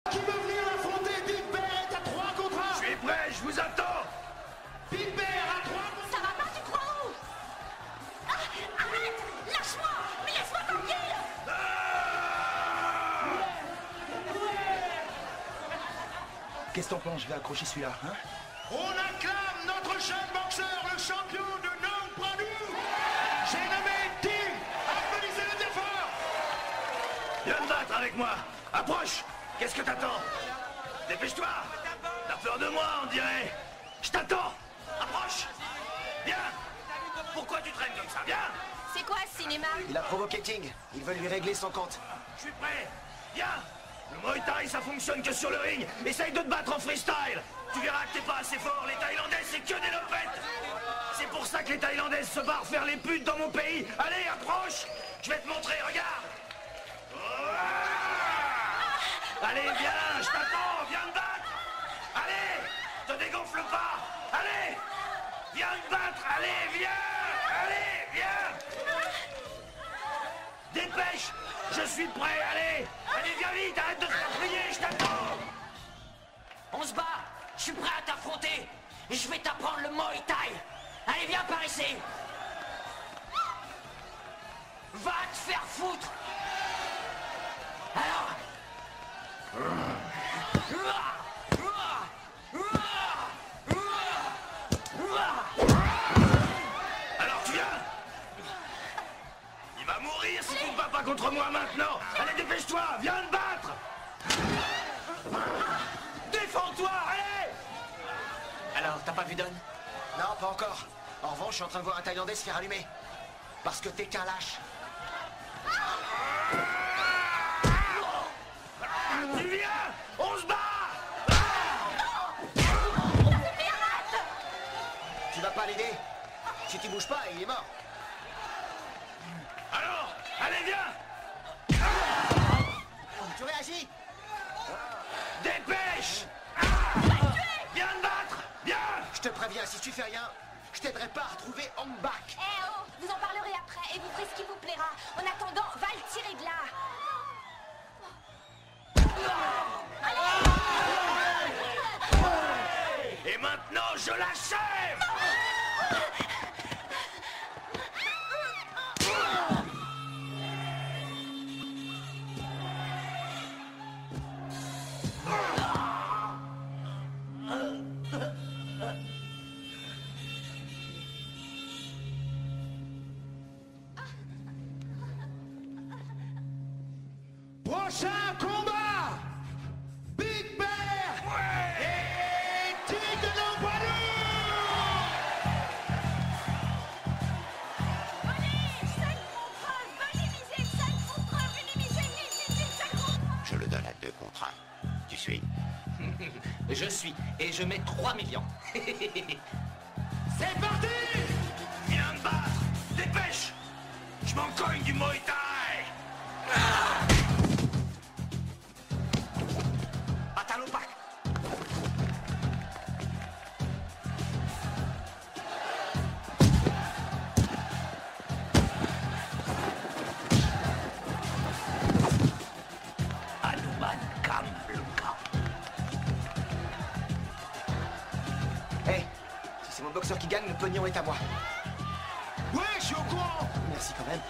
Qui veut venir affronter Big Bear est à 3 contre 1. Je suis prêt, je vous attends. Big Bear à 3 contre 1. Ça va pas, tu crois où? Arrête! Lâche-moi! Mais laisse-moi tranquille! Qu'est-ce que t'en penses? Je vais accrocher celui-là, hein? On acclame notre jeune boxeur, le champion de Nong Pradou. J'ai nommé Tim. Applaudissez-le bien fort. Viens te battre avec moi. Approche. Qu'est-ce que t'attends? Dépêche-toi. T'as peur de moi, on dirait. Je t'attends. Approche. Viens. Pourquoi tu traînes comme ça? Viens. C'est quoi ce cinéma? Il a provoqué King. Ils veulent lui régler son compte. Je suis prêt. Viens. Le Muay Thai, ça fonctionne que sur le ring. Essaye de te battre en freestyle. Tu verras que t'es pas assez fort. Les Thaïlandais, c'est que des lopettes. C'est pour ça que les Thaïlandaises se barrent faire les putes dans mon pays. Allez, approche. Je vais te montrer, regarde. Allez, viens, je t'attends. Viens te battre. Allez, te dégonfle pas. Allez, viens te battre. Allez, viens. Allez, viens. Dépêche. Je suis prêt, allez. Allez, viens vite, arrête de te faire prier, je t'attends. On se bat. Je suis prêt à t'affronter. Et je vais t'apprendre le Muay Thai. Allez, viens par ici. Va te faire foutre. Alors. Alors tu viens. Il va mourir si tu ne te bats pas contre moi maintenant. Allez, dépêche-toi, viens te battre. Défends-toi, allez. Alors, t'as pas vu Don? Non, pas encore. En revanche, je suis en train de voir un Thaïlandais se faire allumer. Parce que t'es qu'un lâche. Tu viens. On se bat. Tu vas pas l'aider. Si tu bouges pas, il est mort. Alors, allez, viens. Tu réagis? Dépêche. Viens te battre. Viens. Je te préviens, si tu fais rien, je t'aiderai pas à retrouver Hong Bak. Eh oh! Vous en parlerez après et vous ferez ce qui vous plaira. En attendant, va le tirer de là. Et maintenant, je l'achève. Prochain combat. Big Bear et Tim de Nong Pradou. Allez, 5 contre 1, venez miser 5 contre 1, venez miser vite, 5 contre 1. Je le donne à 2 contre 1. Tu suis? Je suis. Et je mets 3 millions. C'est parti. Viens te battre. Dépêche. Je m'en cogne du Muay Thai. Atalopak. Hanuman Kamluka. Hé, si c'est mon boxeur qui gagne, le pognon est à moi. Ouais, je suis au courant. Merci quand même.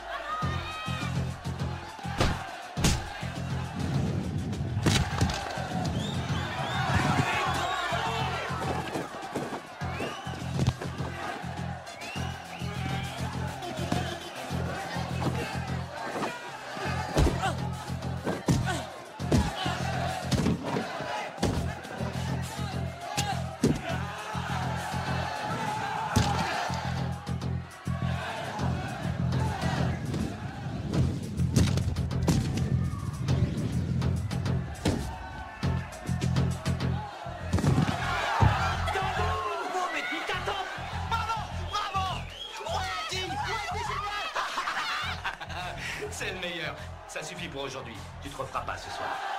C'est le meilleur. Ça suffit pour aujourd'hui. Tu te referas pas ce soir.